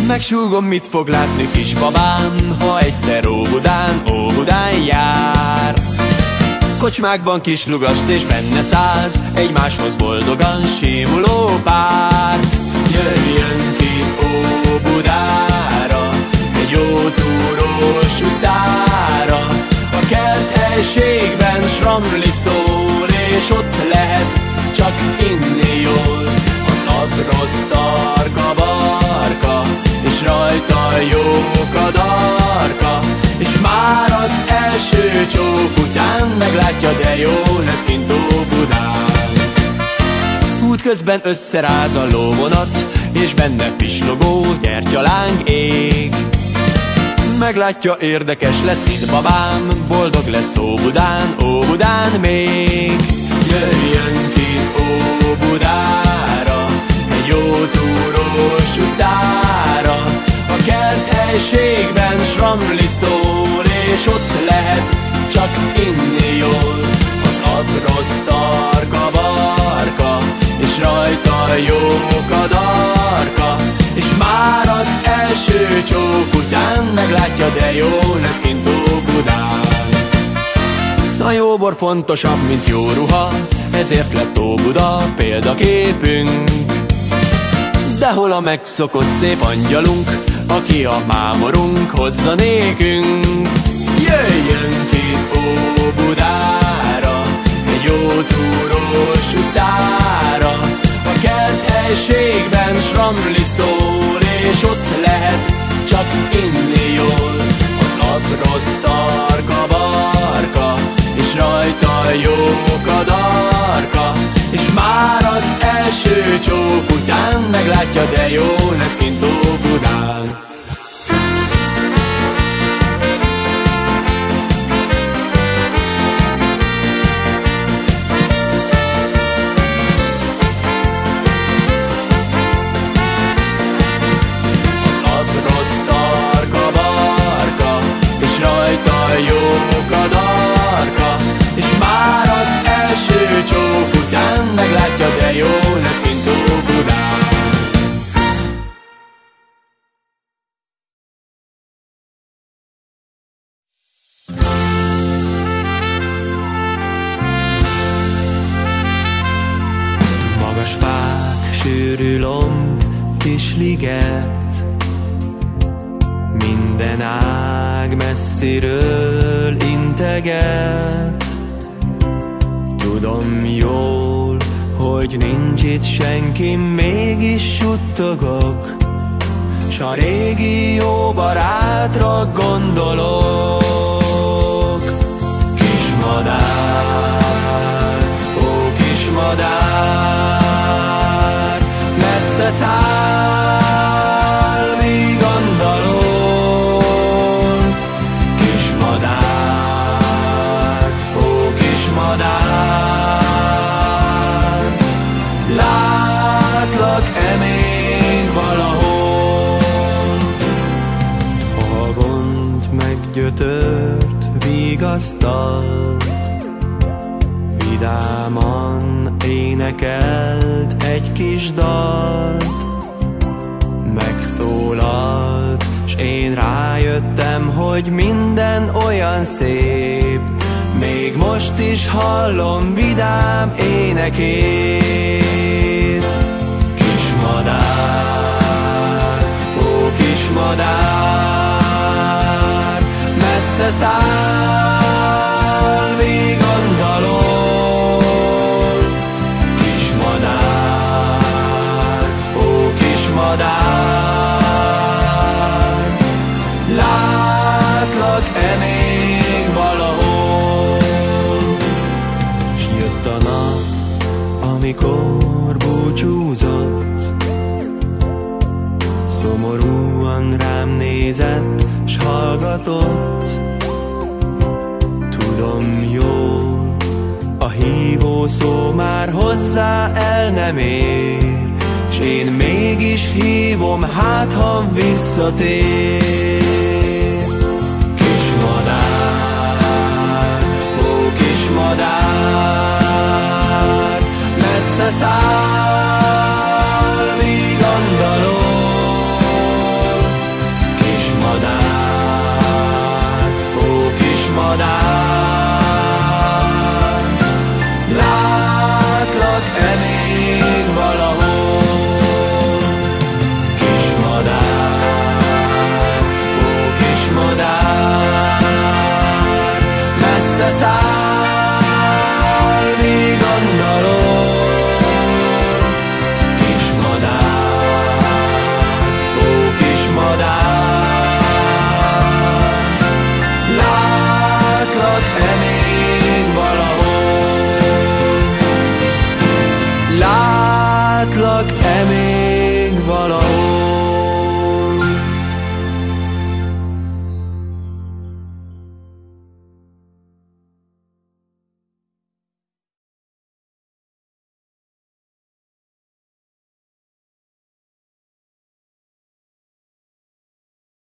Megsúgom, mit fog látni kisbabám, ha egyszer Óbudán jár. Kocsmákban kis lugast és benne száz, egymáshoz boldogan simuló párt. Jöjjön ki Óbudára, egy jó túrós uszára. A kert helységben sramli szól, és ott lehet csak inni jól. Az abrosz tarka barka, és rajta jók a darka, és már az első csók után meglátja, de jó lesz kint Óbudán. Útközben összeráz a lóvonat, és benne pislogó gyertyaláng ég. Meglátja, érdekes lesz itt babám, boldog lesz Óbudán még. Jöjjön ki Óbudára, egy jó túrós uszára. A kert helységben sramli szól, és ott lehet csak inni jól. Az abrosz tarka barka, és rajta jók a darka, és már az első csók után meglátja, de jó lesz kint Óbudán. A jó bor fontosabb, mint jó ruha, ezért lett Óbuda példaképünk. De hol a megszokott szép angyalunk, aki a mámorunk hozza nékünk? Jöjjön ki Óbudára, egy jó túrós uszára. A kert helységben sramli szól, és ott lehet csak inni jól. Az abrosz tarka barka, és rajta jók a darka, és már az első csók után meglátja, de jó lesz kint Óbudán. Az abrosz tarka barka, és rajta jók a darka, és már az első csók után meglátja, de jó lesz kint Óbudán. Magas fák, sűrű lomb, kis liget, minden ág messziről integet. Tudom jól, hogy nincs itt senki, mégis suttogok, s a régi jó barátra gondolok. Kismadár, ó kismadár, messze száll vígan dalon. Kismadár, ó kismadár, látlak-e még valahol? Ha gond meggyötört, vigasztalt, vidáman énekelt egy kis dalt. Megszólalt, s én rájöttem, hogy minden olyan szép, még most is hallom vidám énekét. Kismadár, ó kismadár, messze száll vígan dalon. Kismadár, ó kismadár, látlak-e még valahol? S jött a nap, amikor búcsúzott, szomorúan rám nézett, s hallgatott. Tudom jól, a hívó szó már hozzá el nem ér, s én mégis hívom, hát ha visszatér. Kismadár, ó kismadár, messze száll vígan dalon. még valahol